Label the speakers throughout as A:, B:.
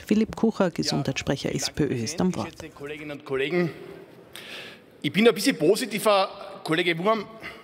A: Philipp Kucher, Gesundheitssprecher SPÖ, ist am Wort.
B: Kolleginnen und Kollegen, ich bin ein bisschen positiver, Kollege Wurm.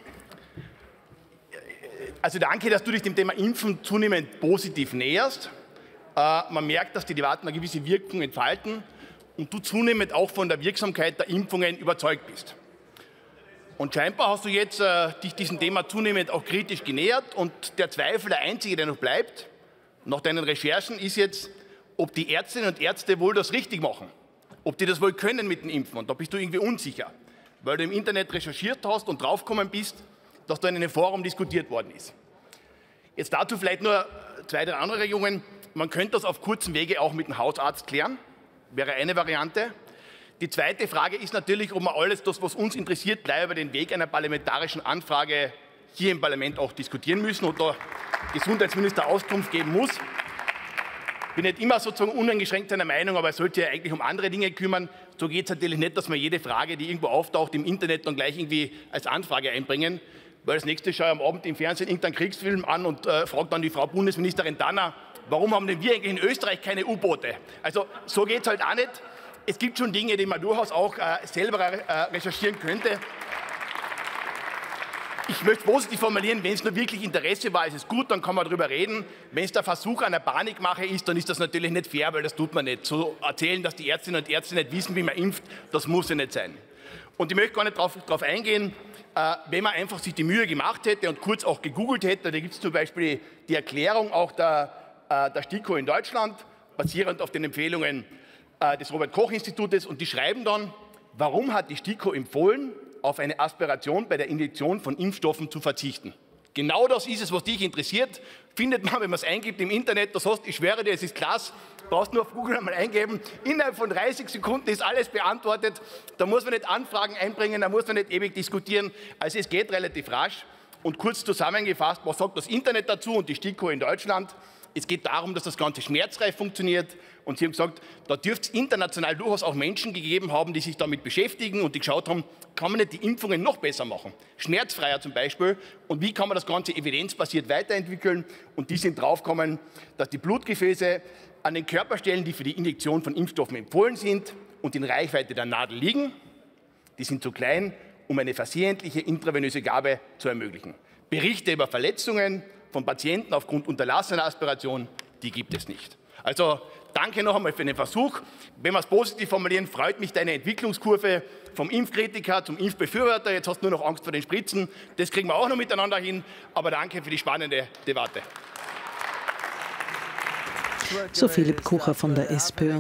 B: Also danke, dass du dich dem Thema Impfen zunehmend positiv näherst. Man merkt, dass die Debatten eine gewisse Wirkung entfalten und du zunehmend auch von der Wirksamkeit der Impfungen überzeugt bist. Und scheinbar hast du jetzt dich diesem Thema zunehmend auch kritisch genähert und der Zweifel, der einzige, der noch bleibt, nach deinen Recherchen, ist jetzt, ob die Ärztinnen und Ärzte wohl das richtig machen, ob die das wohl können mit dem Impfen. Und da bist du irgendwie unsicher, weil du im Internet recherchiert hast und draufgekommen bist, dass da in einem Forum diskutiert worden ist. Jetzt dazu vielleicht nur 2, 3 andere Regungen. Man könnte das auf kurzem Wege auch mit dem Hausarzt klären, wäre eine Variante. Die zweite Frage ist natürlich, ob wir alles das, was uns interessiert, gleich über den Weg einer parlamentarischen Anfrage hier im Parlament auch diskutieren müssen und der Gesundheitsminister Auskunft geben muss. Ich bin nicht immer sozusagen uneingeschränkt seiner Meinung, aber es sollte ja eigentlich um andere Dinge kümmern. So geht es natürlich nicht, dass wir jede Frage, die irgendwo auftaucht, im Internet dann gleich irgendwie als Anfrage einbringen. Weil das nächste schaue ich am Abend im Fernsehen irgendeinen Kriegsfilm an und frage dann die Frau Bundesministerin Danner, warum haben denn wir eigentlich in Österreich keine U-Boote? Also so geht es halt auch nicht. Es gibt schon Dinge, die man durchaus auch selber recherchieren könnte. Ich möchte positiv formulieren, wenn es nur wirklich Interesse war, ist es gut, dann kann man darüber reden. Wenn es der Versuch einer Panikmache ist, dann ist das natürlich nicht fair, weil das tut man nicht. So erzählen, dass die Ärztinnen und Ärzte nicht wissen, wie man impft, das muss ja nicht sein. Und ich möchte gar nicht darauf eingehen, wenn man einfach sich die Mühe gemacht hätte und kurz auch gegoogelt hätte. Da gibt es zum Beispiel die Erklärung auch der STIKO in Deutschland, basierend auf den Empfehlungen des Robert-Koch-Institutes. Und die schreiben dann, warum hat die STIKO empfohlen, auf eine Aspiration bei der Injektion von Impfstoffen zu verzichten. Genau das ist es, was dich interessiert. Findet man, wenn man es eingibt im Internet, das heißt, ich schwöre dir, es ist klasse, brauchst nur auf Google einmal eingeben, innerhalb von 30 Sekunden ist alles beantwortet, da muss man nicht Anfragen einbringen, da muss man nicht ewig diskutieren, also es geht relativ rasch. Und kurz zusammengefasst, was sagt das Internet dazu und die STIKO in Deutschland? Es geht darum, dass das Ganze schmerzfrei funktioniert. Und sie haben gesagt, da dürfte es international durchaus auch Menschen gegeben haben, die sich damit beschäftigen und die geschaut haben, kann man nicht die Impfungen noch besser machen? Schmerzfreier zum Beispiel. Und wie kann man das Ganze evidenzbasiert weiterentwickeln? Und die sind draufgekommen, dass die Blutgefäße an den Körperstellen, die für die Injektion von Impfstoffen empfohlen sind und in Reichweite der Nadel liegen, die sind zu klein, um eine versehentliche intravenöse Gabe zu ermöglichen. Berichte über Verletzungen von Patienten aufgrund unterlassener Aspiration, die gibt es nicht. Also danke noch einmal für den Versuch. Wenn wir es positiv formulieren, freut mich deine Entwicklungskurve vom Impfkritiker zum Impfbefürworter. Jetzt hast du nur noch Angst vor den Spritzen. Das kriegen wir auch noch miteinander hin. Aber danke für die spannende Debatte.
A: So Philipp Kucher von der SPÖ.